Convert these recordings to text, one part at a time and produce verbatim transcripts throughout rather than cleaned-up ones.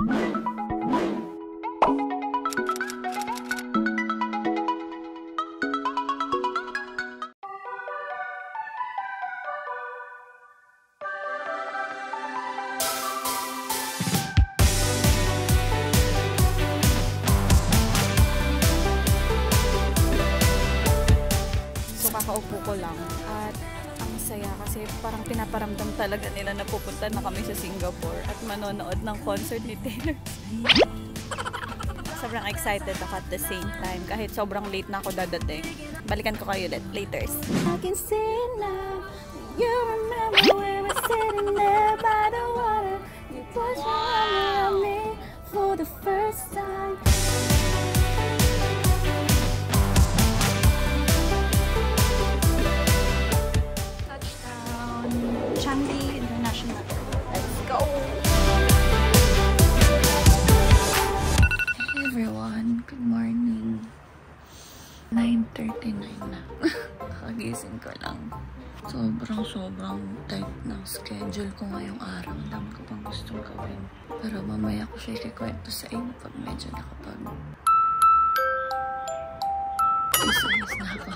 Kakaupo ko lang at ang saya kasi parang pinaparamdam talaga nila na pupunta na kami sa Singapore at manonood ng concert ni Taylor. Sobrang excited ako at the same time kahit sobrang late na ako dadating. Balikan ko kayo ulit later. I can see now you remember we were sitting there by the water. You put your arm around me for the first time. Changi International. Let's go! Hey everyone, good morning. nine thirty-nine na. Kagising ko lang. Sobrang sobrang tight ng schedule ko ngayong araw. Ang dami ko pang gustong gawin. Pero mamaya ko siya ikikwento sa inyo pag medyo nakapag isayos na ako.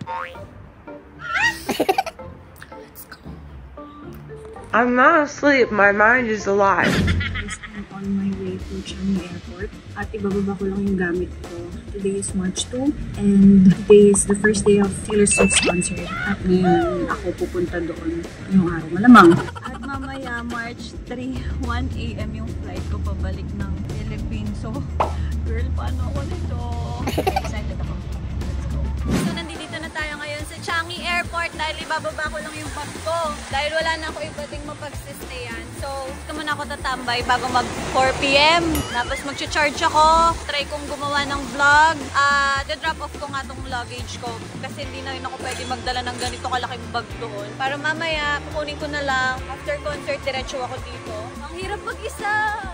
I'm not asleep. My mind is alive. I'm on my way to Changi Airport. At ibababa ko lang yung gamit ko. Today is March second. And today is the first day of Taylor Swift's concert. At ngayon ako pupunta doon ngayong araw malamang. At mamaya March third, one A M yung flight ko pabalik ng Philippines. So, girl, paano ako nito? Excited ako. Let's go. So, nandito na tayo ngayon sa Changi Airport dahil ibababa ko lang yung bag ko. Dahil wala na ako iba ding mapagsistayan. So, gusto mo na ako tatambay bago mag four P M Tapos mag-charge ako. Try kong gumawa ng vlog. Uh, The-drop off ko nga tong luggage ko. Kasi hindi na rin ako pwede magdala ng ganito kalaking bag doon. Para mamaya, kukunin ko na lang. After concert, diretso ako dito. Ang hirap mag-isa.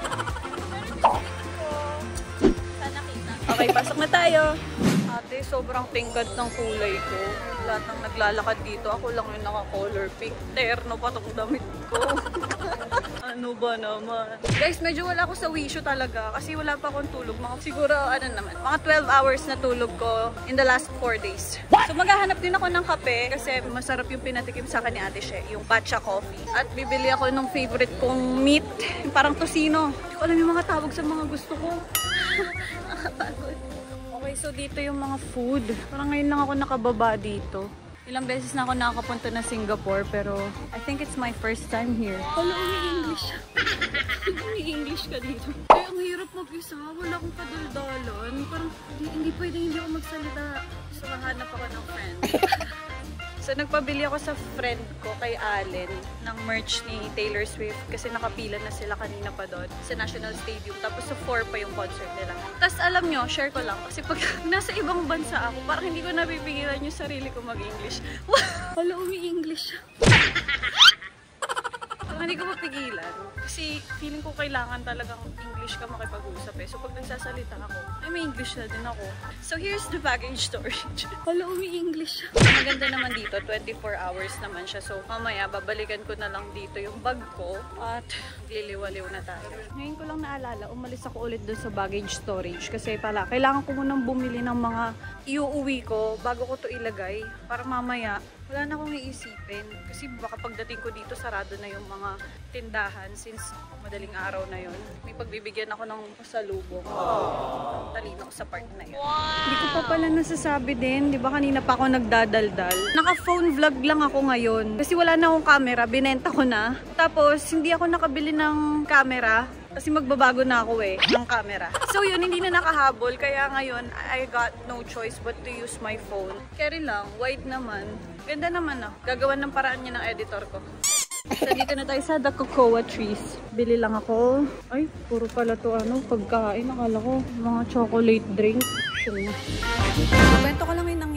Sana kita. Okay, pasok na tayo. Ate, sobrang tingkad ng kulay ko. Lahat ng naglalakad dito, ako lang yung naka-color pink. Terno pa tong damit ko. Ano ba naman? Guys, medyo wala ako sa wisyo talaga kasi wala pa akong tulog. Mga, siguro, ano naman, mga twelve hours na tulog ko in the last four days. So, maghahanap din ako ng kape kasi masarap yung pinatikim sa akin ni Ate She, yung matcha coffee. At bibili ako ng favorite kong meat, parang tocino. Hindi ko alam yung mga tawag sa mga gusto ko. Nakapagod. Okay, so dito yung mga food. Parang ngayon lang ako nakababa dito. Ilang beses na ako nakakapunta na Singapore, pero I think it's my first time here. Wala, umi-English. Umi-English ka dito. Ay, ang hirap mag-isa. Wala akong kadaldalan. Parang hindi, hindi pwede hindi ako magsalita. So, mahanap ako ng friend. So, nagpabili ako sa friend ko, kay Allen, ng merch ni Taylor Swift kasi nakapila na sila kanina pa doon sa National Stadium. Tapos sa four pa yung concert nila. Tapos alam nyo, share ko lang kasi pag nasa ibang bansa ako, parang hindi ko napipigilan yung sarili ko mag-English. Wala, umi-English. Hindi ko mapigilan. Kasi feeling ko kailangan talagang English ka makipag-usap eh. So pag nagsasalita ako, ay may English na din ako. So here's the baggage storage. Wala, umi-English. Maganda naman dito, twenty-four hours naman siya. So mamaya, babalikan ko na lang dito yung bag ko at liliwaliw na tayo. Ngayon ko lang naalala, umalis ako ulit dun sa baggage storage. Kasi pala, kailangan ko munang bumili ng mga iuuwi ko bago ko to ilagay. Para mamaya, wala na akong iisipin. Kasi baka pagdating ko dito, sarado na yung mga tindahan since madaling araw na yun. May pagbibigyan ako ng pasalubong. Talino ko sa part na yun. Wow! Hindi ko pa pala nasasabi din. Di ba kanina pa ako nagdadaldal? Naka-phone vlog lang ako ngayon. Kasi wala na akong camera. Binenta ko na. Tapos, hindi ako nakabili ng camera. Kasi magbabago na ako eh, ng camera. So yun, hindi na nakahabol. Kaya ngayon, I got no choice but to use my phone. Carry lang, wide naman. Ganda naman ah. Gagawan ng paraan niya ng editor ko. So dito na tayo sa The Cocoa Trees. Bili lang ako. Ay, puro pala to ano, pagkain. Akala ko, mga chocolate drink. Kwento ko lang yung nangyari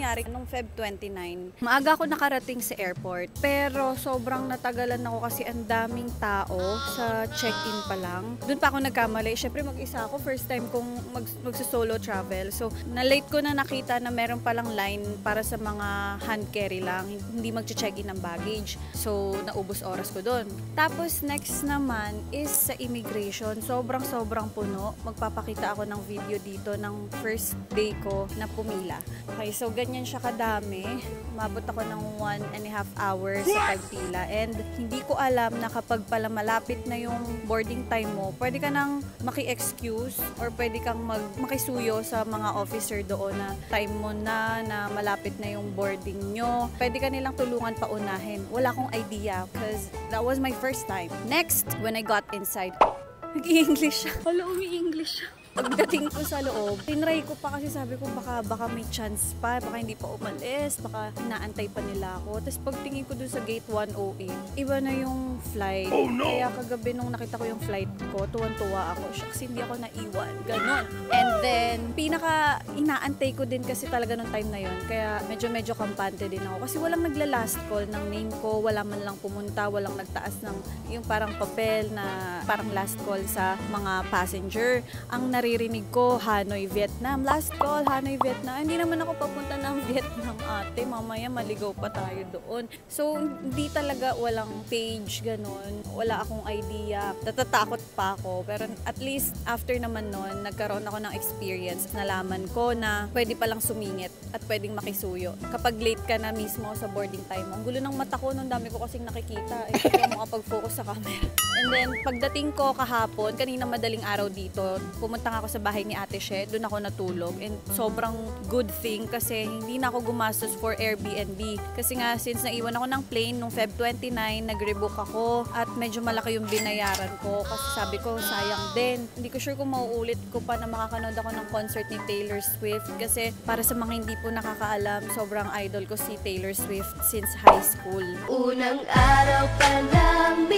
nangyari nung Feb twenty-nine. Maaga ako nakarating sa airport, pero sobrang natagalan ako kasi ang daming tao sa check-in pa lang. Doon pa ako nagkamali. Syempre mag-isa ako, first time kong mag magso-solo travel. So, na-late ko na nakita na meron palang line para sa mga hand carry lang, hindi mag-check-in ng baggage. So, naubos oras ko doon. Tapos, next naman is sa immigration. Sobrang-sobrang puno. Magpapakita ako ng video dito ng first day ko na pumila. Okay, so ganyan siya kadami. Mabot ako ng one and a half hours sa pagpila. And hindi ko alam na kapag pala malapit na yung boarding time mo, pwede ka nang maki-excuse or pwede kang mag makisuyo sa mga officer doon na time mo na, na malapit na yung boarding nyo. Pwede ka nilang tulungan paunahin. Wala akong idea because that was my first time. Next, when I got inside, nag-i-English siya. Wala, umi-English siya. Pagdating ko sa loob, tinry ko pa kasi sabi ko baka, baka may chance pa, baka hindi pa umalis, baka inaantay pa nila ako. Tapos pagtingin ko dun sa gate one oh eight, iba na yung flight. Oh, no. Kaya kagabi nung nakita ko yung flight ko, tuwan-tuwa ako. Shucks, hindi ako naiwan. Ganon. And then, pinaka inaantay ko din kasi talaga nung time na yun. Kaya medyo-medyo kampante din ako. Kasi walang nagla-last call ng name ko, wala man lang pumunta, walang nagtaas ng yung parang papel na parang last call sa mga passenger. Ang naririnig ko, Hanoi, Vietnam. Last call, Hanoi, Vietnam. Hindi naman ako papunta ng Vietnam, ate. Mamaya maligaw pa tayo doon. So, hindi talaga walang page, ganun. Wala akong idea. Natatakot pa ako. Pero at least, after naman nun, nagkaroon ako ng experience. Nalaman ko na pwede palang sumingit at pwedeng makisuyo. Kapag late ka na mismo sa boarding time, ang gulo ng mata ko, nung dami ko kasing nakikita. Eh, hindi ako makapag-focus sa camera. And then, pagdating ko kahapon, kanina madaling araw dito, pumunta ako sa bahay ni Ate She, doon ako natulog. And sobrang good thing kasi hindi na ako gumastos for Airbnb. Kasi nga, since naiwan ako ng plane nung Feb twenty-nine, nag-rebook ako at medyo malaki yung binayaran ko. Kasi sabi ko, sayang din. Hindi ko sure kung mauulit ko pa na makakanood ako ng concert ni Taylor Swift. Kasi para sa mga hindi po nakakaalam, sobrang idol ko si Taylor Swift since high school. Unang araw pa lang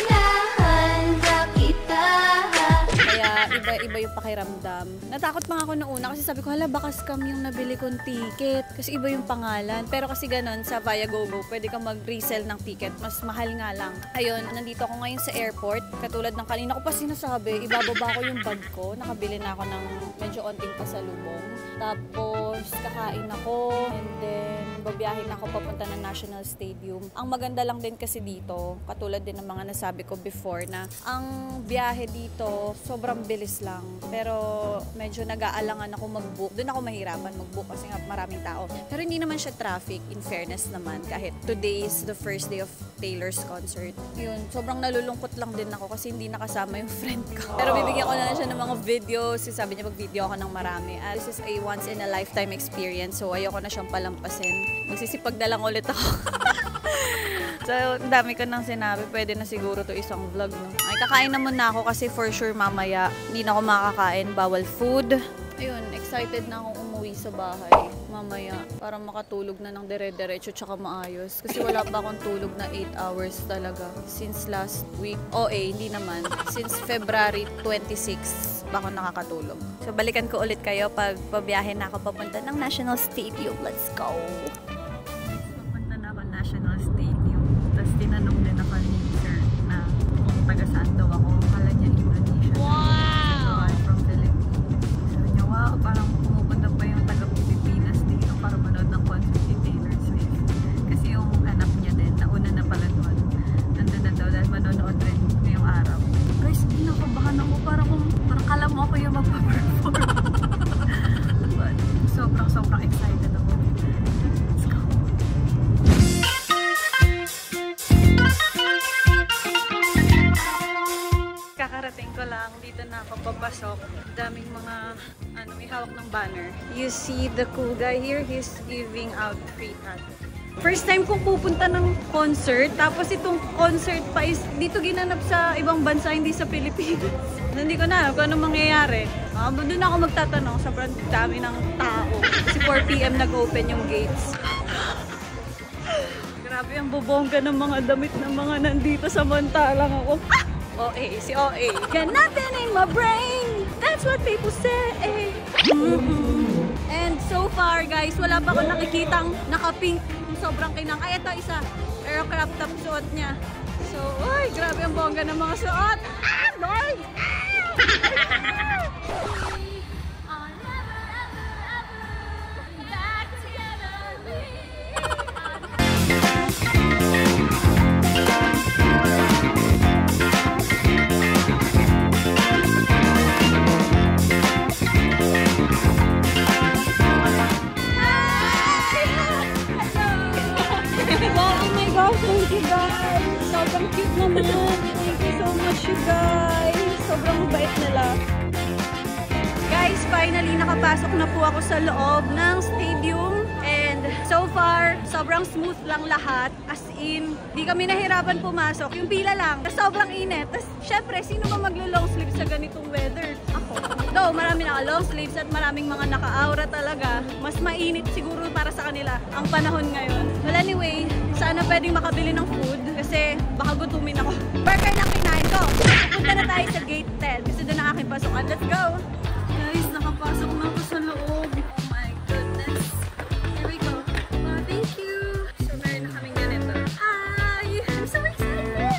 binahanda kita. Kaya iba-iba yung pakiramdam. Natakot pa ako noong una kasi sabi ko, hala, baka scam yung nabili kong ticket. Kasi iba yung pangalan. Pero kasi ganun, sa Viagogo, pwede kang mag-resell ng ticket. Mas mahal nga lang. Ayun, nandito ako ngayon sa airport. Katulad ng kanina ko pa sinasabi, ibababa ko yung bag ko. Nakabili na ako ng medyo onting pasalubong. Tapos, kakain ako. And then, babiyahin na ako papunta ng National Stadium. Ang maganda lang din kasi dito, katulad din ng mga nasabi ko before, na ang biyahe dito, sobrang bilis lang. Pero medyo nag-aalangan ako mag-book. Doon ako mahirapan mag-book kasi nga maraming tao. Pero hindi naman siya traffic, in fairness naman. Kahit today is the first day of Taylor's concert. Yun, sobrang nalulungkot lang din ako kasi hindi nakasama yung friend ko. Pero bibigyan ko na lang siya ng mga videos. Sabi niya mag-video ako ng marami. Uh, this is a once in a lifetime experience. So ayoko na siyang palampasin. Magsisipag na lang ulit ako. So, dami ko nang sinabi. Pwede na siguro to isang vlog, no? Ay, kakain na muna ako kasi for sure mamaya hindi na ako makakain. Bawal food. Ayun, excited na akong umuwi sa bahay mamaya para makatulog na ng dire-diretso tsaka maayos. Kasi wala pa akong tulog na eight hours talaga since last week. O eh, hindi naman. Since February twenty-sixth pa ako nakakatulog. So, balikan ko ulit kayo pag pabiyahe na ako papunta ng National Stadium. Let's go! Papunta na ako National Stadium. Tapos tinanong din ako ni sir na kung taga saan daw ako. Kala niya Indonesia. Wow! So, I'm from Philippines. Sabi niya, wow, parang pumupunta pa yung taga-Pilipinas dito para manood ng concert ni Taylor Swift. Kasi yung anak niya din, nauna na pala doon. Nandun na daw dahil manonood rin ngayong araw. Guys, pinakabahan ako. Parang kung parang kala mo ako yung magpa-perform. But sobrang-sobrang excited ako. Let's go! Kakarating ko lang, dito na ako papasok. Daming mga, ano, may hawak ng banner. You see the cool guy here, he's giving out free tattoo. First time kong pupunta ng concert, tapos itong concert pa is dito ginanap sa ibang bansa, hindi sa Pilipinas. Hindi ko na alam kung anong mangyayari. Uh, doon ako magtatanong, sobrang dami ng tao. Kasi four p m nag-open yung gates. Grabe ang bubongga ng mga damit ng mga nandito, samantalang ako. Ah! O A, si O A. Got nothing in my brain, that's what people say. Mm-hmm. And So far, guys, wala pa akong nakikitang naka-pink yung sobrang kinang. Ay, ito isa. Pero crop top suot niya. So, uy, grabe ang bongga ng mga suot. Ah, Lord! Thank you guys! Sobrang cute naman! Thank you so much you guys! Sobrang bait nila. Guys, finally nakapasok na po ako sa loob ng stadium. And so far, sobrang smooth lang lahat. As in, di kami nahirapan pumasok. Yung pila lang, tas sobrang init. Tapos, syempre, sino ba maglo-long sleeves sa ganitong weather? Ako. Though, marami naka-long sleeves at maraming mga naka-aura talaga. Mas mainit siguro para sa kanila ang panahon ngayon. Well, anyway, sana pwedeng makabili ng food kasi baka gutumin ako. Burger lang kinain ko. Punta na tayo sa gate ten kasi doon ang aking pasukan. Let's go! Guys, nakapasok na ako sa loob. Oh my goodness. Here we go. Oh, thank you. So, meron na kaming ganito. Hi! I'm so excited!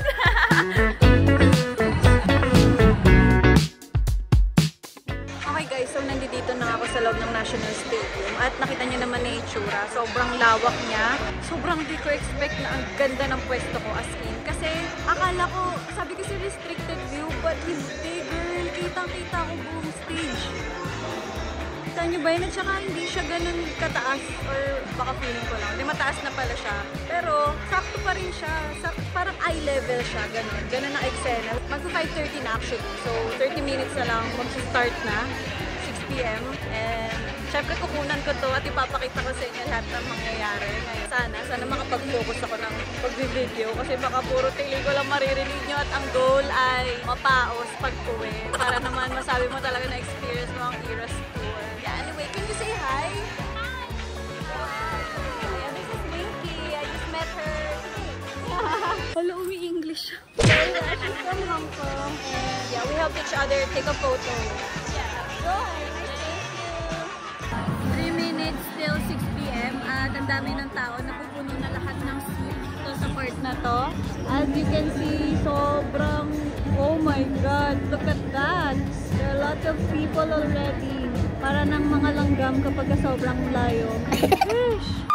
Okay guys, so nandito na ako sa loob ng National Stadium at nakita niyo naman na itsura. Sobrang lawak niya. Sobrang di ko expect na ang ganda ng pwesto ko as in. Kasi akala ko, sabi kasi restricted view, but hindi girl. Kitang-kita ko buong stage. Kita niyo ba yun? At saka hindi siya ganun kataas or baka feeling ko lang. Hindi mataas na pala siya. Pero sakto pa rin siya. Sakto, parang eye level siya. Ganun. Ganun ang eksena. Magpa five thirty na actually. So thirty minutes na lang. Mag-start na. six p m And syempre kukunan ko to at ipapakita ko sa inyo lahat ng mangyayari. Ngayon, sana, sana makapag-focus ako ng pag-video kasi baka puro tili ko lang maririnig nyo at ang goal ay mapaos pag-uwi para naman masabi mo talaga na experience mo ang Eras Tour. Yeah, anyway, can you say hi? Hi! Yeah, this is Winky. I just met her. Hala, umi-English siya. Yeah, she's from Hong Kong. And yeah, we helped each other take a photo. Yeah, go! three minutes till six p m at ang dami ng tao. Napupuno na lahat ng seat dito sa part na to. As you can see, sobrang, oh my god, look at that! There are a lot of people already. Para ng mga langgam kapag sobrang layo. Fish!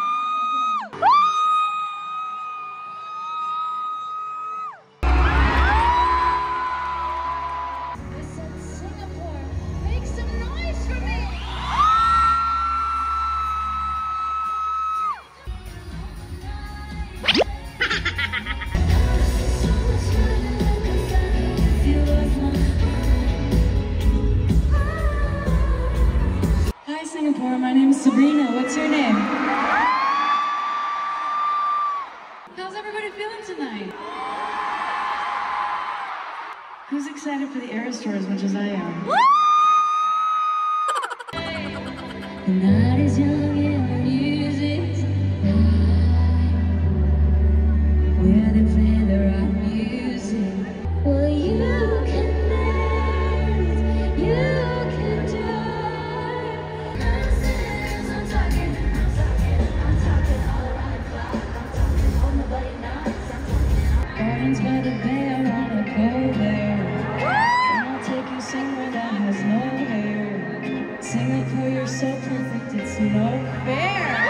My name is Sabrina. What's your name? How's everybody feeling tonight? Who's excited for the Eras Tour as much as I am? The night is young and the music's live. Where they play the rock music. Well, you can dance, you can drive. Gardens by the bay, I wanna go there. And I'll take you somewhere that has no hair. Singapore, you're so perfect, it's no fair.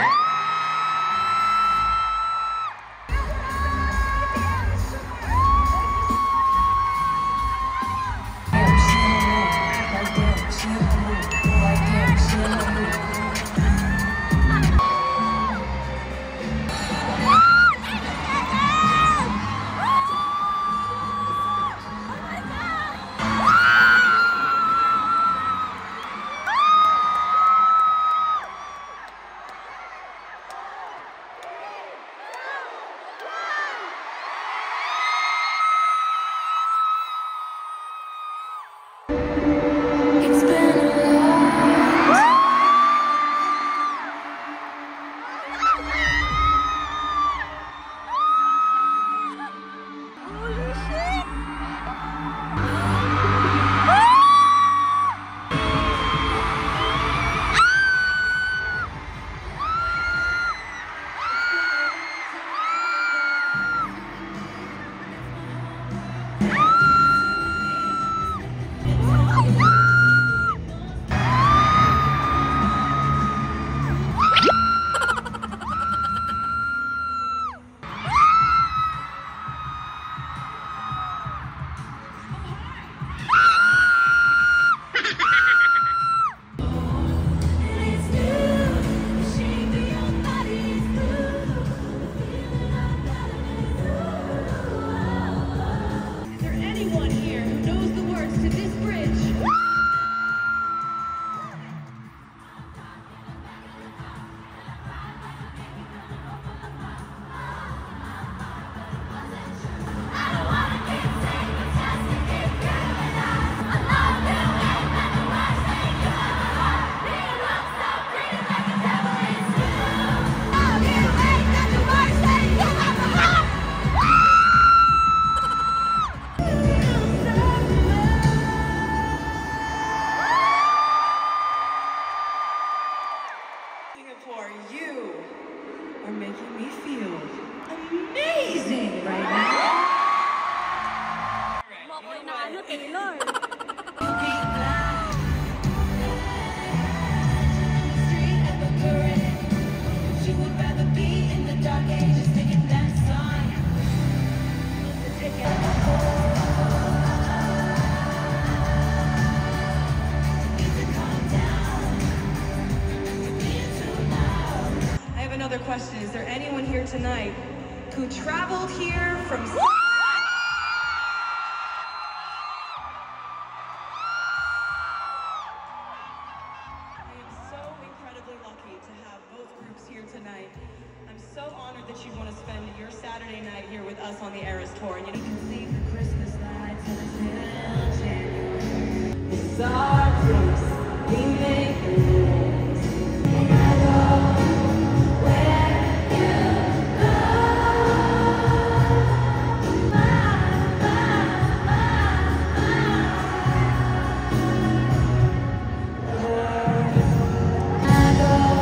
tonight who traveled here from... Tonight. I'm so honored that you want to spend your Saturday night here with us on the Eras Tour. And you can leave the Christmas lights until January. It's our place. We make the rules. And I go where you go. My, my, my, my. I go.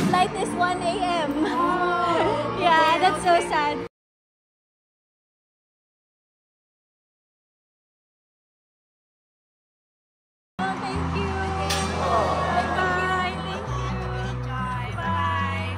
flight is one A M Yeah, that's so sad. Oh, thank you. Bye-bye. Thank you. Bye.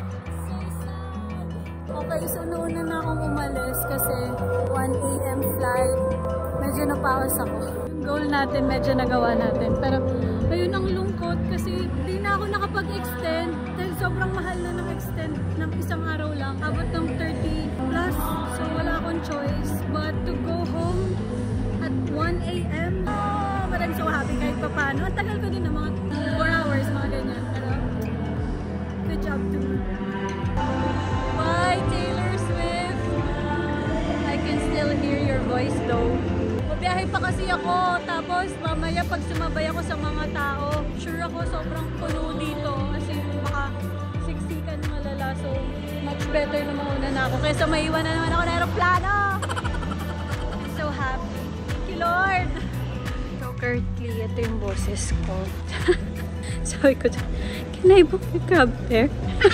Okay, so nauna na akong umalis kasi one A M flight. Medyo napawas ako. Yung goal natin, medyo nagawa natin. Pero ayun ang lungkot kasi di na ako nakapag-extend dahil sobrang mahal na ng extend ng isang araw lang. Abot ng thirty plus. So wala akong choice but to go home at one A M Oh, but I'm so happy kahit pa paano. Ang tagal ko din ng mga four hours, mga ganyan. Pero good job to me. Bye, Taylor Swift! I can still hear your voice though. Mabiyahe pa kasi ako, tapos mamaya pag sumabay ako sa mga tao, sure ako sobrang puno dito kasi baka siksikan malala. So, much better na mauna na ako kaysa maiwan na naman ako ng aeroplano! I'm so happy. Thank you, Lord! So, currently, ito yung boses ko. Sabi ko, can I book a cab there?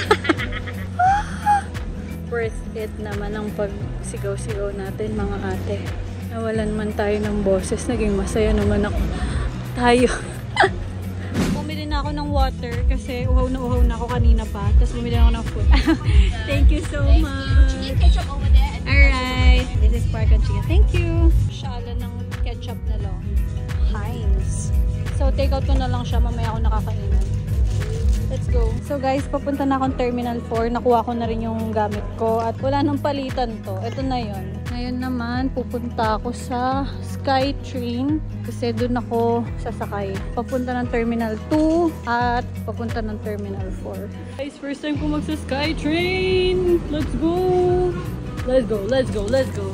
Worth it naman ang pagsigaw-sigaw natin, mga ate. Nawalan man tayo ng boses, naging masaya naman ako. Tayo. Bumili na ako ng water kasi uhaw na uhaw na ako kanina pa. Tapos bumili na ako ng food. Thank you so much. Alright. This is pork and chicken. Thank you. Shala ng ketchup na lang. Heinz. So take out ko na lang siya. Mamaya ako nakakainan. Let's go. So guys, papunta na akong Terminal four. Nakuha ko na rin yung gamit ko. At wala nang palitan to. Ito na yun. Ngayon naman, pupunta ako sa SkyTrain. Kasi dun ako sasakay. Papunta ng Terminal two at papunta ng Terminal four. Guys, first time ko magsa SkyTrain. Let's go! Let's go, let's go, let's go.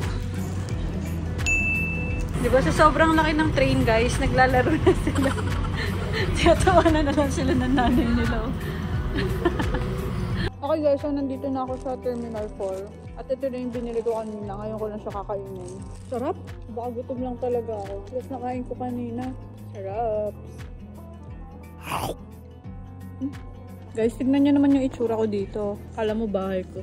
Diba sa sobrang laki ng train guys, naglalaro na sila. Tiyatawanan na lang sila ng nanay nila. Okay guys, so nandito na ako sa Terminal four. At ito na yung binili ko kanina. Ngayon ko lang siya kakainin. Sarap! Baka gutom lang talaga ako. Plus nakain ko kanina. Sarap! Hmm? Guys, tignan nyo naman yung itsura ko dito. Kala mo bahay ko.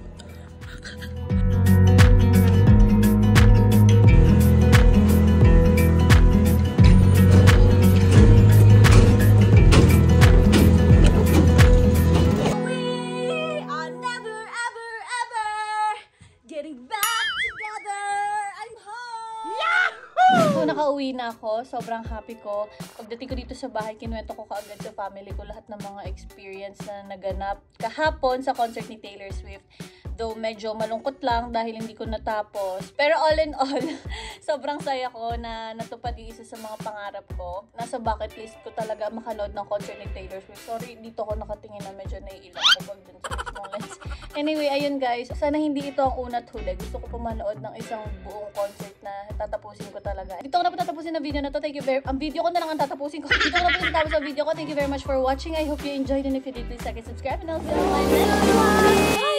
Nakauwi na ako. Sobrang happy ko. Pagdating ko dito sa bahay, kinuwento ko kaagad sa family ko lahat ng mga experience na naganap kahapon sa concert ni Taylor Swift. Though medyo malungkot lang dahil hindi ko natapos. Pero all in all, sobrang saya ko na natupad yung isa sa mga pangarap ko. Nasa bucket list ko talaga makanood ng concert ni Taylor Swift. Sorry, dito ko nakatingin na medyo naiilang ko pag dun sa mismong lens. Anyway, ayun guys. Sana hindi ito ang una't huli. Gusto ko pumanood ng isang buong concert na tatapusin ko talaga. Dito ko na po tatapusin ang video na to. Thank you very Ang video ko na lang ang tatapusin ko. Dito ko na po tatapos ang video ko. Thank you very much for watching. I hope you enjoyed, and if you did, please like and subscribe, and I'll see you on my next one.